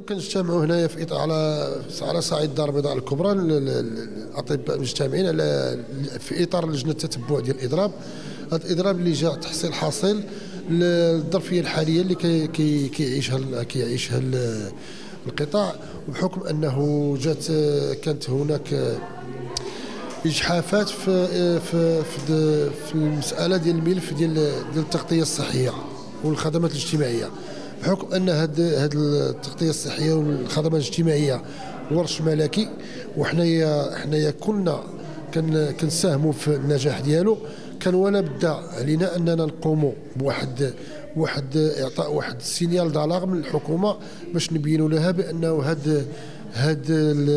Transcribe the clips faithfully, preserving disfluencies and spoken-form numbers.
كنجتمعوا هنايا في إطار على على صعيد الدار البيضاء الكبرى الاطباء مجتمعين على في اطار لجنه التتبع ديال الاضراب. هذا الاضراب اللي جاء تحصيل حاصل للظرفيه الحاليه اللي كي كيعيشها كيعيشها القطاع، وبحكم انه جات كانت هناك اجحافات في في في, في المساله ديال الملف ديال ديال التغطيه الصحيه والخدمات الاجتماعيه. بحكم ان هاد هاد التغطيه الصحيه والخدمات الاجتماعيه ورش ملكي، وحنايا حنايا كنا كنساهموا في النجاح ديالو، كان ولا بد علينا اننا نقوموا بواحد واحد اعطاء واحد السينيال دالار من الحكومه باش نبينوا لها بانه هاد هاد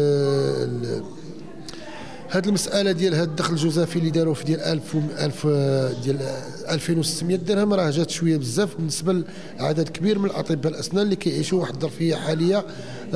هاد المساله ديال هاد الدخل الجزافي اللي داروا في ديال ألف ألف ديال ألفين وستمائة درهم راه جات شويه بزاف بالنسبه لعدد كبير من الاطباء الاسنان اللي كيعيشوا واحد الظرفيه حاليه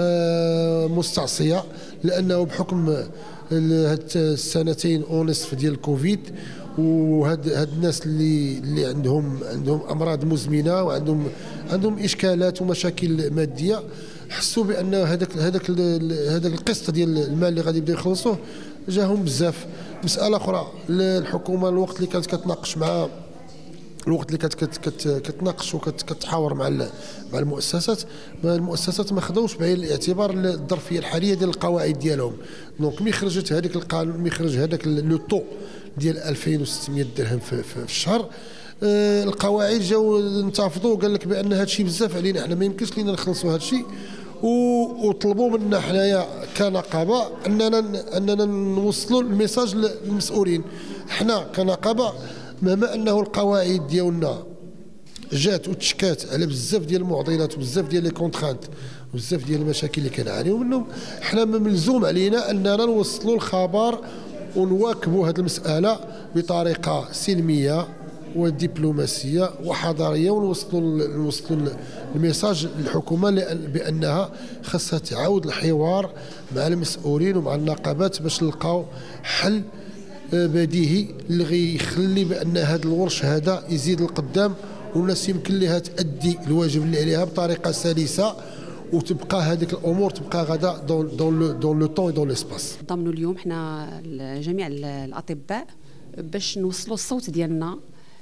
مستعصيه، لانه بحكم هاد السنتين ونصف ديال الكوفيد وهاد هاد الناس اللي اللي عندهم عندهم امراض مزمنه وعندهم عندهم اشكالات ومشاكل ماديه، حسوا بان هذاك هذاك هذاك القسط ديال المال اللي غادي يبداو يخلصوه جاهم بزاف. مساله اخرى الحكومه الوقت اللي كانت كتناقش مع الوقت اللي كانت كتناقش وكتحاور مع مع المؤسسات، المؤسسات ما خداوش بعين الاعتبار الظرفيه الحاليه ديال القواعد ديالهم. دونك ملي خرجت هذيك القانون ملي خرج هذاك لو طو ديال ألفين وستمائة درهم في, في, في الشهر، آه القواعد جاو انتفضوا وقال لك بان هذا الشيء بزاف علينا، حنا ما يمكنش لينا نخلصوا هذا الشيء، وطلبوا منا حنايا كنقابه اننا اننا نوصلوا الميساج للمسؤولين. حنا كنقابه مهما انه القواعد ديالنا جات وتشكات على بزاف ديال المعضلات وبزاف ديال لي كونترانت وبزاف ديال المشاكل اللي كنعانيو منهم، حنا ملزوم علينا اننا نوصلوا الخبر ونواكبوا هذه المساله بطريقه سلميه ودبلوماسيه وحضاريه، ونوصلوا نوصلوا الميساج للحكومه بانها خاصها تعاود الحوار مع المسؤولين ومع النقابات باش نلقاو حل بديهي اللي غيخلي بان هذا الورش هذا يزيد لقدام، والناس يمكن لها تادي الواجب اللي عليها بطريقه سلسه، وتبقى هذيك الامور تبقى غدا دون دون دون لو طون دون ليسباس. ضمنوا اليوم حنا جميع الاطباء باش نوصلوا الصوت ديالنا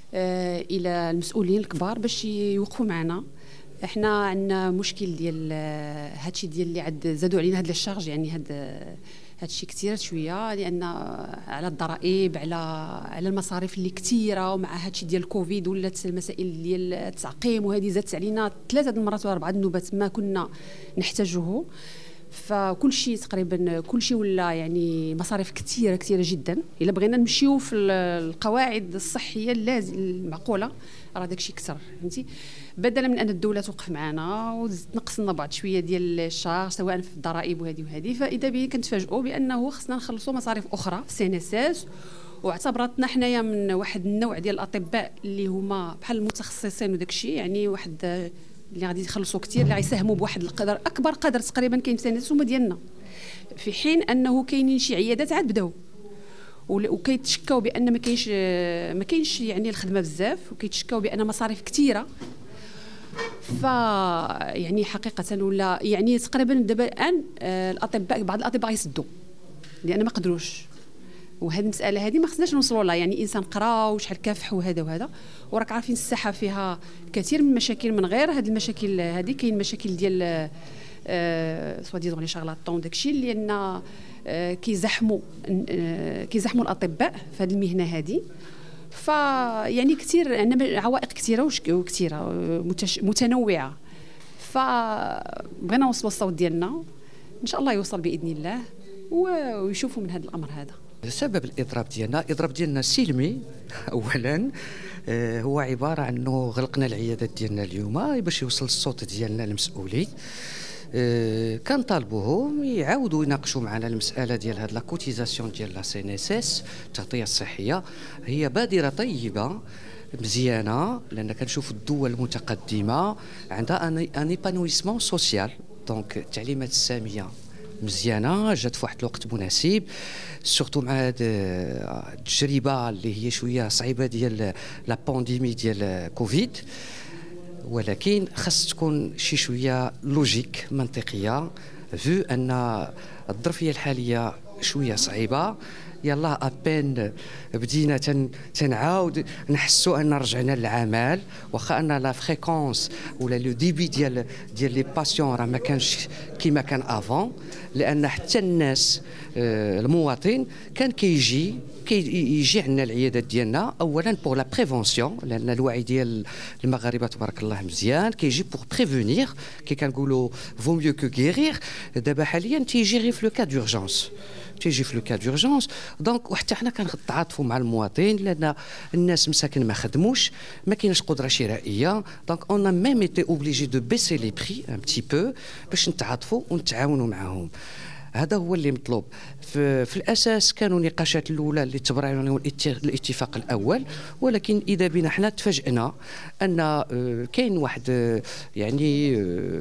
الى المسؤولين الكبار باش يوقفوا معنا. احنا عندنا مشكل ديال هادشي ديال اللي عاد زادوا علينا هاد الشارج، يعني هاد هادشي كثير شويه، لان على الضرائب على على المصاريف اللي كثيره، ومع هادشي ديال الكوفيد ولات المسائل ديال التعقيم وهذه زادت علينا ثلاثه المرات ولا اربعه النوبات ما كنا نحتاجوه. فكل شيء تقريبا كل شيء ولا يعني مصاريف كثيره كثيره جدا. الا بغينا نمشيو في القواعد الصحيه اللازم المعقوله راه داكشي كثر، فهمتي. بدلا من ان الدوله توقف معنا وتنقص لنا بعض شويه ديال الشهر سواء في الضرائب وهذه وهذه، فاذا به كنتفاجئوا بانه خصنا نخلصوا مصاريف اخرى في سي ان اس اس. واعتبرتنا حنايا من واحد النوع ديال الاطباء اللي هما بحال المتخصصين وداكشي، يعني واحد اللي غادي يخلصوا كثير، اللي غيساهموا بواحد القدر اكبر قدر تقريبا كاين في سي ان اس هما ديالنا، في حين انه كاينين شي عيادات عاد بداو وكيتشكاو بان ما كاينش ما كاينش يعني الخدمه بزاف، وكيتشكاو بان مصاريف كثيره. ف يعني حقيقه ولا يعني تقريبا دابا الان الاطباء بعض الاطباء يسدوا لان ما قدروش، وهذه المساله هذه ما خصناش نوصلوا لها. يعني انسان قرا وشحال كافح وهذا وهذا، وراك عارفين الساحه فيها كثير من المشاكل. من غير هذه المشاكل هذه كاين مشاكل ديال أه سوا ديزون لي شارلاتون داكشي لان أه كيزحموا أه كيزحموا الاطباء في هذه المهنه هذه. ف يعني كثير عندنا عوائق كثيره وكثيره متنوعه، فبغينا نوصلوا الصوت ديالنا ان شاء الله يوصل باذن الله ويشوفوا من هذا الامر هذا. سبب الاضراب ديالنا الاضراب ديالنا سلمي اولا، هو عباره عن انه غلقنا العيادات ديالنا اليوم باش يوصل الصوت ديالنا للمسؤولين. كنطالبوهم يعاودوا يناقشوا معنا المساله ديال هاد لا كوتيزاسيون ديال لا سي ان اس اس التغطيه الصحيه. هي بادره طيبه مزيانه، لان كنشوف الدول المتقدمه عندها ان ايبانويسمون سوسيال، دونك التعليمات الساميه مزيانه جات في واحد الوقت مناسب، سورتو مع هاد التجربه اللي هي شويه صعيبه ديال لا بانديمي ديال كوفيد. ولكن خاص تكون شي شويه لوجيك منطقيه، فو ان الظرفيه الحاليه شويه صعيبه. يلا ابين بدينا تن تنعاود نحسوا ان رجعنا للعمل، واخا ان لا فريكونس ولا لو ديبي ديال ديال لي باسيون راه ما كانش كيما كان افون، لان حتى الناس المواطن كان كيجي كيجي عندنا العيادات ديالنا اولا بور لا بريفونسيون، لان الوعي ديال المغاربه تبارك الله مزيان، كيجي بور بريفونير كي كنقولوا فو ميو كو غيرير. دابا حاليا تيجي غير في لو كا دورجونس، تيجي في لو كا دورجونس. دونك وحتى حنا كنتعاطفوا مع المواطن، لان الناس مساكن ما خدموش، ما كاينش قدره شرائيه. دونك اون ميم ايتي اوبليجي دو بيسي لي بري ان بتي بو باش نتعاطفوا ونتعاونوا معاهم. هذا هو اللي مطلوب. في, في الاساس كانوا نقاشات الاولى اللي تبرعوا لهم الاتفاق الاول، ولكن اذا بنا حنا تفاجئنا ان كاين واحد يعني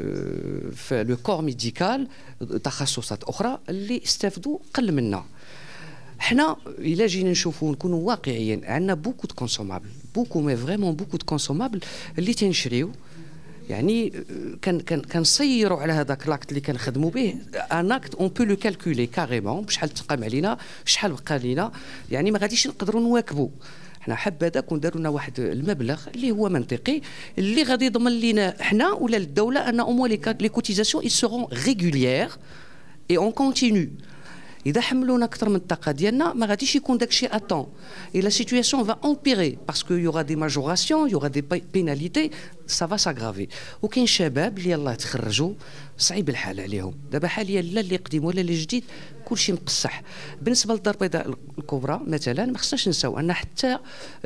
في لو كور ميديكال تخصصات اخرى اللي استفدوا قل منا. حنا الا جينا نشوفوا نكونوا واقعيين، عندنا بوكو دو كونسومابل، بوكو مي فريمون بوكو دو كونسومابل اللي تنشريو، يعني كان كان كنصيروا على هذاك لاكت اللي كنخدموا به ان اكت اون بو لو كالكولي كاريمون بشحال تقام علينا، شحال بقى لينا، يعني ما غاديش نقدروا نواكبوا. حنا حبذا كون داروا لنا واحد المبلغ اللي هو منطقي، اللي غادي يضمن لينا حنا ولا للدوله ان او موا لي كوتيزاسيون اي سيرون ريغوليير اي اون كونتينيو. إذا حملونا أكثر من الطاقة ديالنا ما غاديش يكون داكشي أطون، et la situation va empirer parce que y aura des majorations, y aura des pénalités, ça va s'aggraver. وكاين شباب اللي يلاه تخرجوا صعيب الحال عليهم دابا حاليا، لا اللي قديم ولا اللي جديد كلشي مقصح. بالنسبه للدار البيضاء الكبرى مثلا ما خصناش نساو ان حتى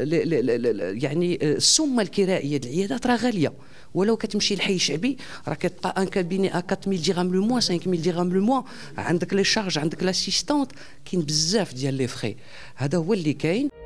يعني السمه الكرائيه ديال العيادات راه غاليه، ولو كتمشي لحي الشعبي راه كتلقى ان كابيني ا أربعة آلاف درهم لو موا، خمسة آلاف درهم لو موا، عندك لي شارج، عندك لاسيستونت، كاين بزاف ديال لي فخي. هذا هو اللي كاين.